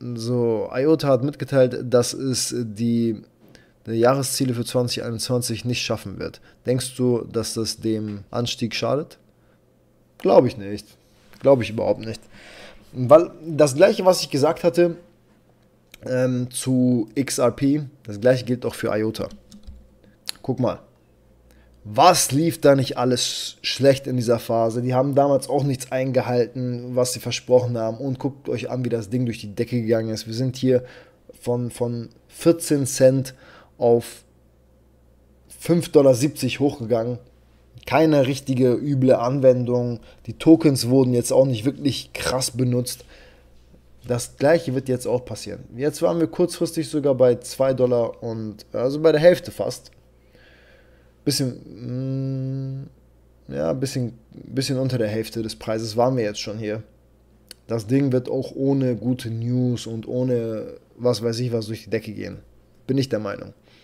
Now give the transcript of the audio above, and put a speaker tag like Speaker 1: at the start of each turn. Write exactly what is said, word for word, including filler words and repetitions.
Speaker 1: So, IOTA hat mitgeteilt, dass es die, die Jahresziele für zwanzig einundzwanzig nicht schaffen wird. Denkst du, dass das dem Anstieg schadet? Glaube ich nicht. Glaube ich überhaupt nicht. Weil das gleiche, was ich gesagt hatte ähm, zu X R P, das gleiche gilt auch für IOTA. Guck mal. Was lief da nicht alles schlecht in dieser Phase? Die haben damals auch nichts eingehalten, was sie versprochen haben. Und guckt euch an, wie das Ding durch die Decke gegangen ist. Wir sind hier von, von vierzehn Cent auf fünf Komma siebzig Dollar hochgegangen. Keine richtige üble Anwendung. Die Tokens wurden jetzt auch nicht wirklich krass benutzt. Das gleiche wird jetzt auch passieren. Jetzt waren wir kurzfristig sogar bei zwei Dollar und also bei der Hälfte fast. Bisschen, mh, ja, bisschen, bisschen unter der Hälfte des Preises waren wir jetzt schon hier. Das Ding wird auch ohne gute News und ohne was weiß ich was durch die Decke gehen. Bin ich der Meinung.